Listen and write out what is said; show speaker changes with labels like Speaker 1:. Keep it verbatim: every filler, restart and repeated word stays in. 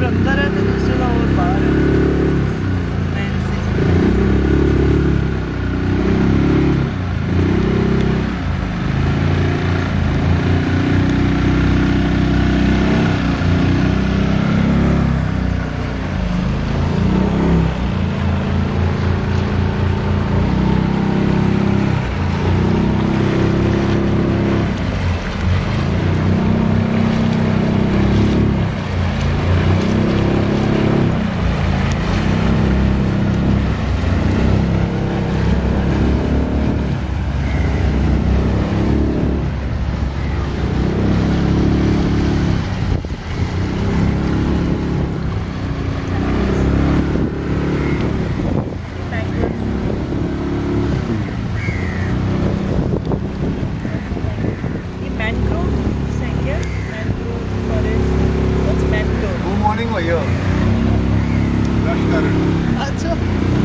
Speaker 1: Flower अंदर है तो दूसरे फ्लावर बाहर है।
Speaker 2: Good morning भैया।
Speaker 1: अच्छा